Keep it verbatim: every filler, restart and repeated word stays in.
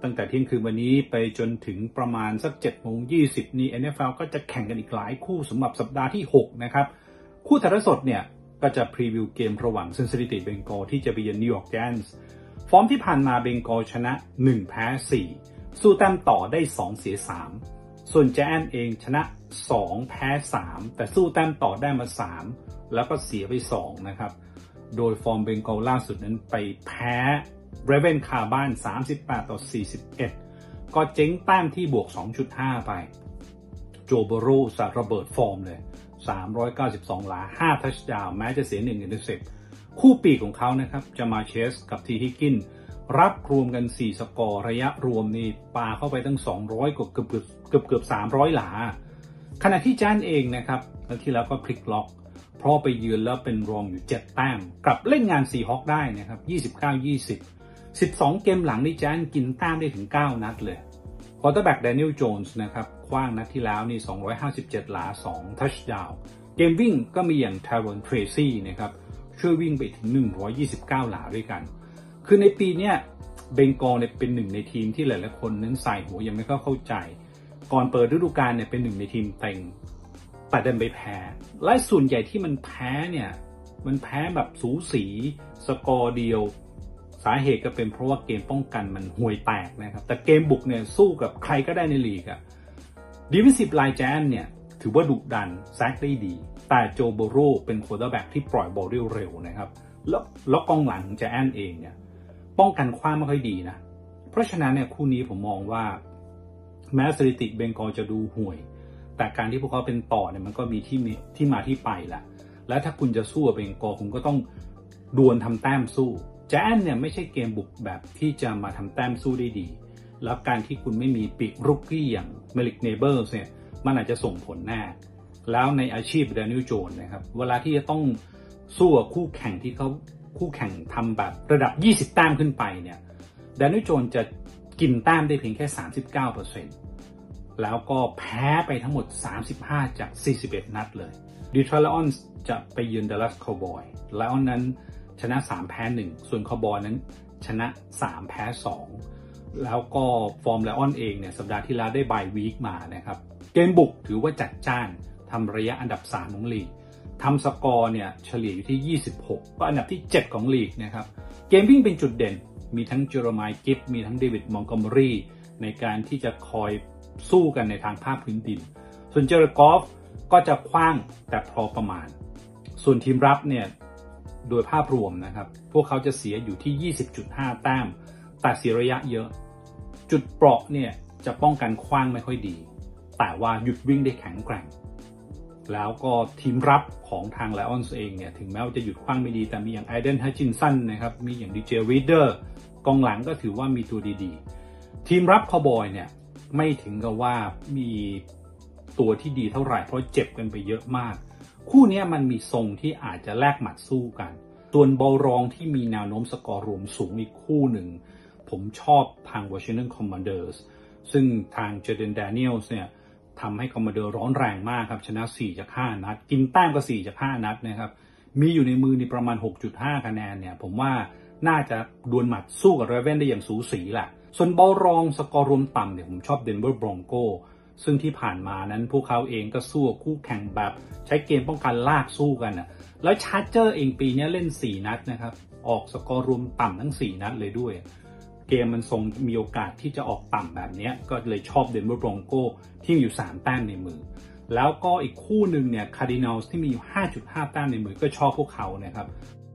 ตั้งแต่เที่ยงคืนวันนี้ไปจนถึงประมาณสักเจ็ดโมงยี่สิบนี่ เอ็น เอฟ แอล ก็จะแข่งกันอีกหลายคู่สำหรับสัปดาห์ที่หกนะครับคู่ถ่ายทอดสดเนี่ยก็จะพรีวิวเกมระหว่างซินซินนาติเบงกอลที่จะไปเยือนนิวยอร์กไจแอนท์ฟอร์มที่ผ่านมาเบงกอลชนะหนึ่งแพ้สี่สู้แต้มต่อได้สองเสียสามส่วนไจแอนท์เองชนะสองแพ้สามแต่สู้แต้มต่อได้มาสามแล้วก็เสียไปสองนะครับโดยฟอร์มเบงกอลล่าสุดนั้นไปแพ้เรเวนคาบ้านสามสิบแปดต่อสี่สิบเอ็ดก็เจ๊งแต้มที่บวก สองจุดห้า ไปโจโบโรสระเบิดฟอร์มเลยสามร้อยเก้าสิบสองหลาห้าทัชดาวน์แม้จะเสียหนึ่งอินเตอร์เซปคู่ปีกของเขานะครับจะมาเชสกับทีฮิกกินรับรวมกันสี่สกอร์ระยะรวมนี่ปาเข้าไปตั้งสองร้อยกว่าเกือบเกือบเกือบเกือบสามร้อยหลาขณะที่แจนเองนะครับแล้วที่แล้วก็พลิกล็อกเพราะไปยืนแล้วเป็นรองอยู่เจ็ดแต้มกลับเล่นงานซีฮอคได้นะครับยี่สิบเก้า ยี่สิบ สิบสองเกมหลังนี่แจนกินแต้มได้ถึงเก้านัดเลยควอเตอร์แบ็กแดเนียลโจนส์นะครับคว้างนัดที่แล้วนี่สองร้อยห้าสิบเจ็ดหลาสองทัชดาวน์เกมวิ่งก็มีอย่างทารอนเทรซี่นะครับช่วยวิ่งไปถึงหนึ่งร้อยยี่สิบเก้าหลาด้วยกันคือในปีนี้เบงกอลเนี่ยเป็นหนึ่งในทีมที่หลายๆคนนั้นใส่หัวยังไม่เข้าเข้าใจก่อนเปิดฤดูกาลเนี่ยเป็นหนึ่งในทีมเต็งแต่ดันไปแพ้และส่วนใหญ่ที่มันแพ้เนี่ยมันแพ้แบบสูสีสกอร์เดียวสาเหตุก็เป็นเพราะว่าเกมป้องกันมันห่วยแตกนะครับแต่เกมบุกเนี่ยสู้กับใครก็ได้ในลีกอะดิวิสิบไลน์แจนเนี่ยถือว่าดุดันแซกได้ดีแต่โจโบโรเป็นควอเตอร์แบ็กที่ปล่อยบอลเร็วๆนะครับแล้วแล้วกองหลังของแจนเองเนี่ยป้องกันคว้างไม่ค่อยดีนะเพราะฉะนั้นเนี่ยคู่นี้ผมมองว่าแม้สถิติเบงกอลจะดูห่วยแต่การที่พวกเขาเป็นต่อเนี่ยมันก็มีที่ที่มาที่ไปแหละและถ้าคุณจะสู้กับเบงกอลคุณก็ต้องดวลทำแต้มสู้แจนเนี่ยไม่ใช่เกมบุกแบบที่จะมาทำแต้มสู้ได้ดีแล้วการที่คุณไม่มีปีกรุกกี้อย่างเมลิกเนเบอร์สเนี่ยมันอาจจะส่งผลแน่แล้วในอาชีพแดเนียลโจนส์นะครับเวลาที่จะต้องสู้กับคู่แข่งที่เขาคู่แข่งทำแบบระดับยี่สิบแต้มขึ้นไปเนี่ยแดเนียลโจนส์จะกินแต้มได้เพียงแค่ สามสิบเก้าเปอร์เซ็นต์ แล้วก็แพ้ไปทั้งหมดสามสิบห้าจากสี่สิบเอ็ดนัดเลยดีทรอยต์ไลออนส์จะไปเยือนดัลลัสคาวบอยไลออนนั้นชนะสามแพ้หนึ่งส่วนคาวบอยนั้นชนะสามแพ้สองแล้วก็ฟอร์มไลออนเองเนี่ยสัปดาห์ที่แล้วได้บายวีคมานะครับเกมบุกถือว่าจัดจ้านทำระยะอันดับสามของลีกทำสกอร์เนี่ยเฉลี่ยอยู่ที่ยี่สิบหกก็อันดับที่เจ็ดของลีกนะครับเกมวิ่งเป็นจุดเด่นมีทั้งเจอร์มายกิฟมีทั้งเดวิดมองโกเมอรี่ในการที่จะคอยสู้กันในทางภาคพื้นดินส่วนเจอร์กอฟก็จะคว้างแต่พอประมาณส่วนทีมรับเนี่ยโดยภาพรวมนะครับพวกเขาจะเสียอยู่ที่ ยี่สิบจุดห้า แต้มแต่เสียระยะเยอะจุดเปราะเนี่ยจะป้องกันคว้างไม่ค่อยดีแต่ว่าหยุดวิ่งได้แข็งแกร่งแล้วก็ทีมรับของทางไลออนส์เองเนี่ยถึงแม้ว่าจะหยุดคว้างไม่ดีแต่มีอย่างไอเดนฮัชจินสันนะครับมีอย่างดีเจรีเดอร์กองหลังก็ถือว่ามีตัวดีๆทีมรับคาวบอยเนี่ยไม่ถึงกับว่ามีตัวที่ดีเท่าไหร่เพราะเจ็บกันไปเยอะมากคู่นี้มันมีทรงที่อาจจะแลกหมัดสู้กันตัวนบอลรองที่มีแนวโน้มสกอร์รวมสูงอีกคู่หนึ่งผมชอบทาง Washington Commanders ซึ่งทางเจเดน แดเนียลส์เนี่ยทำให้คอมมานเดอร์ร้อนแรงมากครับชนะสี่จากห้านัดกินแต้มก็สี่จากห้านัดนะครับมีอยู่ในมือในประมาณ หกจุดห้า คะแนนเนี่ยผมว่าน่าจะดวลหมัดสู้กับเรเวนได้อย่างสูสีแหละส่วนบอลรองสกอร์รวมต่ำเนี่ยผมชอบเดนเวอร์บรอนโกซึ่งที่ผ่านมานั้นพวกเขาเองก็สู้คู่แข่งแบบใช้เกมป้องกันลากสู้กันนะแล้วชาร์เจอร์เองปีนี้เล่นสี่นัดนะครับออกสกอร์รวมต่ำทั้งสี่นัดเลยด้วยเกมมันทรงมีโอกาสที่จะออกต่ำแบบนี้ก็เลยชอบเดนเวอร์บรอนโกที่มีอยู่สามแต้มในมือแล้วก็อีกคู่หนึ่งเนี่ยคาร์ดินัลส์ที่มีอยู่ ห้าจุดห้า แต้มในมือก็ชอบพวกเขานะครับ